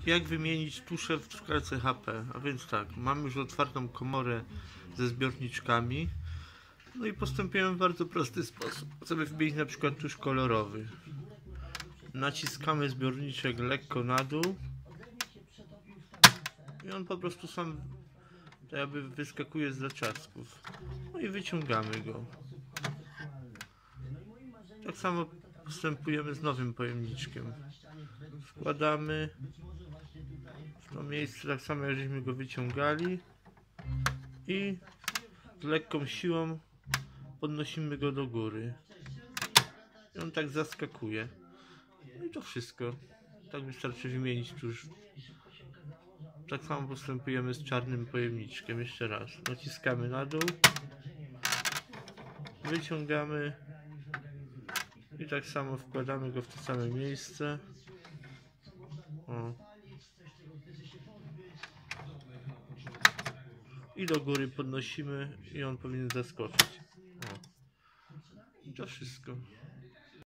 Jak wymienić tuszę w szklarce HP? A więc tak, mamy już otwartą komorę ze zbiorniczkami. No i postępujemy w bardzo prosty sposób. Chcemy wymienić na przykład tusz kolorowy. Naciskamy zbiorniczek lekko na dół i on po prostu sam to jakby wyskakuje z zaczasków. No i wyciągamy go. Tak samo postępujemy z nowym pojemniczkiem. Wkładamy w to miejsce tak samo jak żeśmy go wyciągali i z lekką siłą podnosimy go do góry. I on tak zaskakuje. No i to wszystko. Tak wystarczy wymienić tuż. Tak samo postępujemy z czarnym pojemniczkiem. Jeszcze raz. Naciskamy na dół. Wyciągamy. I tak samo wkładamy go w to same miejsce. O. I do góry podnosimy i on powinien zaskoczyć. O. I to wszystko.